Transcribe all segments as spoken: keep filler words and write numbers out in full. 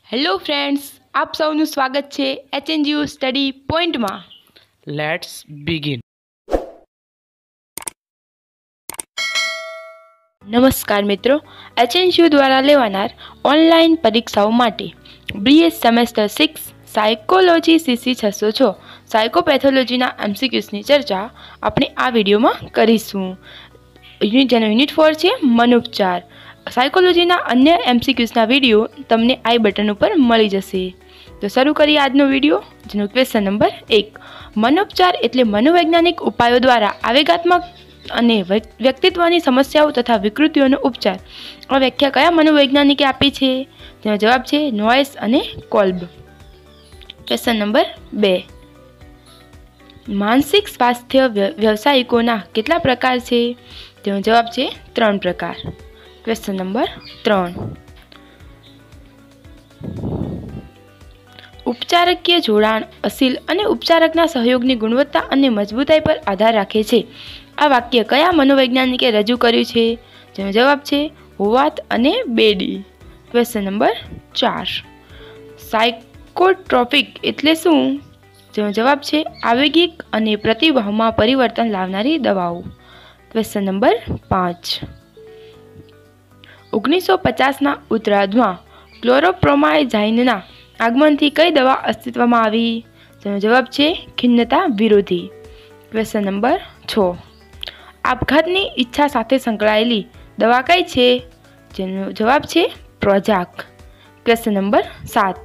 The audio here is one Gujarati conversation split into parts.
હેલો ફ્રેન્ડ્સ, આપ સૌનું સ્વાગત છે એચએનજીયુ સ્ટડી પોઈન્ટમાં. Let's begin. નમસ્કાર મિત્રો, એચએનજીયુ દ્વારા લેવાનાર ઓનલાઈન પરીક્ષાઓ માટે BS semester six psychology CC છસો છ સાયકોપેથોલોજીના એમસીક્યુઝની ચર્ચા આપણે આ વિડીયોમાં કરીશું. યુનિટ જેનો યુનિટ ફોર છે મનોપચાર. સાયકોલોજીના અન્ય એમસીક્યુઝના વિડીયો તમને આઈ બટન ઉપર મળી જશે. તો શરૂ કરીએ આજનો વિડીયો, જેનો ક્વેશ્ચન નંબર એક. મનોપચાર એટલે મનોવૈજ્ઞાનિક ઉપાયો દ્વારા આવેગાત્મક અને વ્યક્તિત્વની સમસ્યાઓ તથા વિકૃતિઓનો ઉપચાર. આ વ્યાખ્યા કયા મનોવૈજ્ઞાનિકે આપી છે? તેનો જવાબ છે નોયસ અને કોલ્બ. ક્વેશ્ચન નંબર બે. માનસિક સ્વાસ્થ્ય વ્યવસાયિકોના કેટલા પ્રકાર છે? તેનો જવાબ છે ત્રણ પ્રકાર. ક્વેશ્ચન નંબર ત્રણ. ઉપચારકીય જોડાણ અસીલ અને ઉપચારકના સહયોગની ગુણવત્તા અને મજબૂતાઈ પર આધાર રાખે છે. આ વાક્ય કયા મનોવૈજ્ઞાનિકે રજૂ કર્યું છે? જેનો જવાબ છે હોવાથ અને બેડી. ક્વેશ્ચન નંબર ચાર. સાયકોટ્રોપિક એટલે શું? જેનો જવાબ છે આવેગિક અને પ્રતિભાવમાં પરિવર્તન લાવનારી દવાઓ. ક્વેશ્ચન નંબર પાંચ. ઓગણીસો પચાસના ઉત્તરાર્ધમાં ક્લોરોપ્રોમાઝાઇનના આગમનથી કઈ દવા અસ્તિત્વમાં આવી? તેનો જવાબ છે ખિન્નતા વિરોધી. ક્વેશ્ચન નંબર છ. આપઘાતની ઈચ્છા સાથે સંકળાયેલી દવા કઈ છે? જેનો જવાબ છે પ્રોજાક. ક્વેશ્ચન નંબર સાત.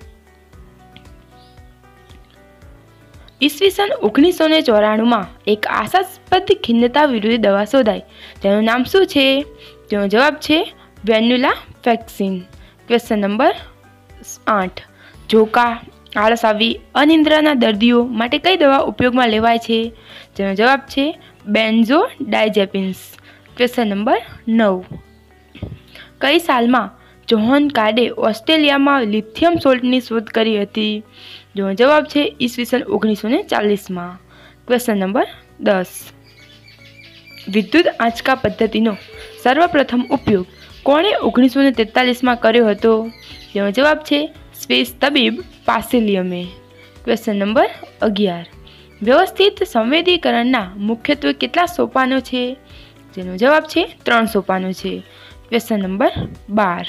ઈસવીસન ઓગણીસો ને ચોરાણુંમાં એક આશાસ્પદ ખિન્નતા વિરોધી દવા શોધાઈ. તેનું નામ શું છે? તેનો જવાબ છે વેન્યુલા ફેક્સિન. ક્વેશ્ચન નંબર આઠ. ઝોકા, આળસ આવી, અનિદ્રાના દર્દીઓ માટે કઈ દવા ઉપયોગમાં લેવાય છે? જેનો જવાબ છે બેન્ઝોડાયઝેપિન્સ. ક્વેશ્ચન નંબર નવ. કઈ સાલમાં જોહન કાર્ડે ઓસ્ટ્રેલિયામાં લિથિયમ સોલ્ટની શોધ કરી હતી? જેનો જવાબ છે ઈસવીસન ઓગણીસો ને ચાલીસમાં. ક્વેશ્ચન નંબર દસ. વિદ્યુત આંચકા પદ્ધતિનો સર્વપ્રથમ ઉપયોગ કોણે ઓગણીસો ને તેતાલીસમાં કર્યો હતો? જેનો જવાબ છે સ્વિસ તબીબ પાસિલિયમે. ક્વેશ્ચન નંબર અગિયાર. વ્યવસ્થિત સંવેદીકરણના મુખ્યત્વે કેટલા સોપાનો છે? જેનો જવાબ છે ત્રણ સોપાનો છે. ક્વેશ્ચન નંબર બાર.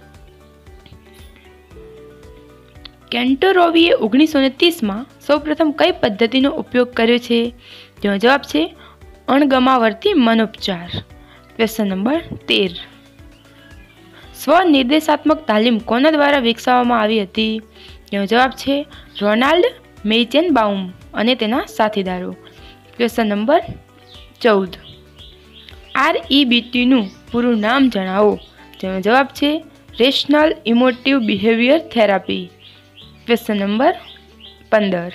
કેન્ટોરોવીએ ઓગણીસો ને ત્રીસમાં સૌપ્રથમ કઈ પદ્ધતિનો ઉપયોગ કર્યો છે? જેનો જવાબ છે અણગમાવર્તી મનોપચાર. ક્વેશ્ચન નંબર તેર. સ્વનિર્દેશાત્મક તાલીમ કોના દ્વારા વિકસાવવામાં આવી હતી? જેનો જવાબ છે રોનાલ્ડ મેઇચેનબાઉમ અને તેના સાથીદારો. ક્વેશ્ચન નંબર ચૌદ. આરઈબીટીનું પૂરું નામ જણાવો. જેનો જવાબ છે rational emotive behaviour therapy. Question number પંદર.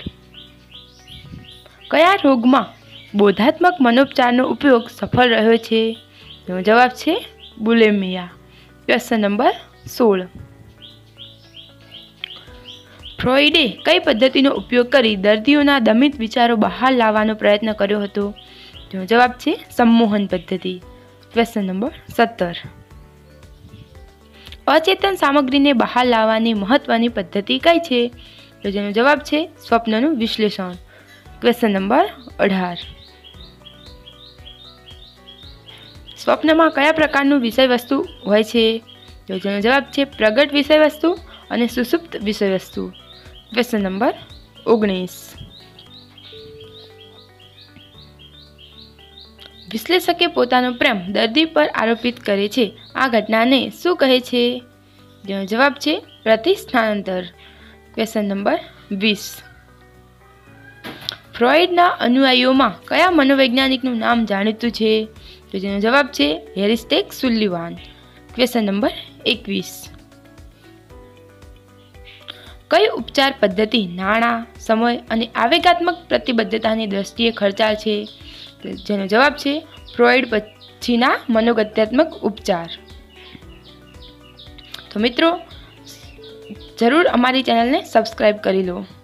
કયા રોગમાં બોધાત્મક મનોપચારનો ઉપયોગ સફળ રહ્યો છે? જેનો જવાબ છે બુલેમિયા. ક્વેશ્ચન નંબર સોળ. ફ્રોઈડે કઈ પદ્ધતિનો ઉપયોગ કરી દર્દીઓના દમિત વિચારો બહાર લાવવાનો પ્રયત્ન કર્યો હતો? જેનો જવાબ છે સંમોહન પદ્ધતિ. ક્વેશ્ચન નંબર સત્તર. અચેતન સામગ્રીને બહાર લાવવાની મહત્વની પદ્ધતિ કઈ છે? તો જેનો જવાબ છે સ્વપ્નનું વિશ્લેષણ. ક્વેશ્ચન નંબર અઢાર. સ્વપ્નમાં કયા પ્રકારનું વિષય વસ્તુ હોય છે? તો જેનો જવાબ છે પ્રગટ વિષય વસ્તુ અને સુષુપ્ત વિષય વસ્તુ. ક્વેશ્ચન નંબર ઓગણીસ. વિશ્લેષકે પોતાનો પ્રેમ દર્દી પર આરોપિત કરે છે. આ ઘટનાને શું કહે છે? જેનો જવાબ છે પ્રતિસ્થાનાંતર. ક્વેશ્ચન નંબર વીસ. ફ્રોઈડના અનુયાયીઓમાં કયા મનોવૈજ્ઞાનિકનું નામ જાણીતું છે? તો જેનો જવાબ છે હેરિસ્ટેક સુલિવાન. ક્વેશ્ચન નંબર એકવીસ. કઈ ઉપચાર પદ્ધતિ નાણાં, સમય અને આવેગાત્મક પ્રતિબદ્ધતાની દ્રષ્ટિએ ખર્ચાળ છે? જેનો જવાબ છે ફ્રોઈડ પછીના મનોગત્યાત્મક ઉપચાર. તો મિત્રો, જરૂર અમારી ચેનલને સબસ્ક્રાઈબ કરી લો.